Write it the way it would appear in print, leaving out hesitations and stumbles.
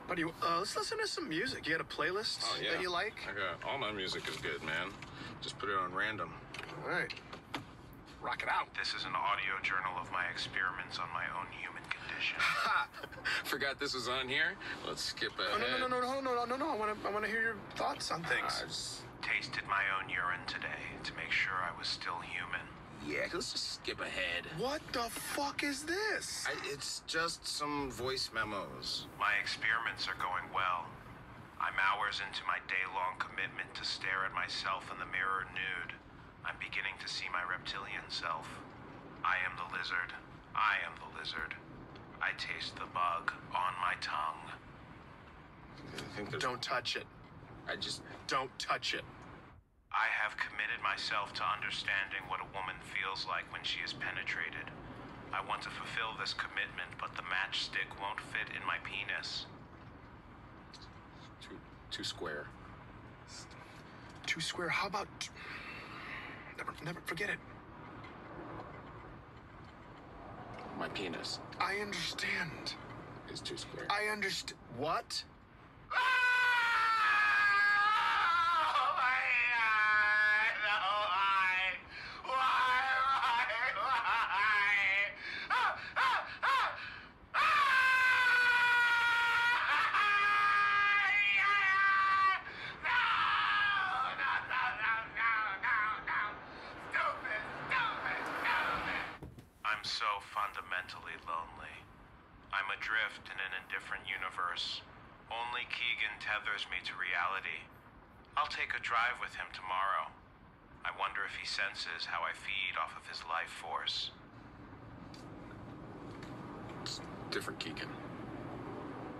Buddy, let's listen to some music. You got a playlist that you like? I got all my music is good, man. Just put it on random. All right. Rock it out. This is an audio journal of my experiments on my own human condition. Ha! Forgot this was on here? Let's skip ahead. Oh, no. I wanna hear your thoughts on things. Tasted my own urine today to make sure I was still human. Yeah, let's just skip ahead. What the fuck is this? It's just some voice memos. My experiments are going well. I'm hours into my day-long commitment to stare at myself in the mirror nude. I'm beginning to see my reptilian self. I am the lizard. I am the lizard. I taste the bug on my tongue. Don't touch it. Don't touch it. I have committed myself to understanding what a woman feels like when she is penetrated. I want to fulfill this commitment, but the matchstick won't fit in my penis. Too square. Too square? How about... Never forget it. My penis I understand. is too square. I understand. What? I'm so fundamentally lonely. I'm adrift in an indifferent universe. Only Keegan tethers me to reality. I'll take a drive with him tomorrow. I wonder if he senses how I feed off of his life force. It's different Keegan.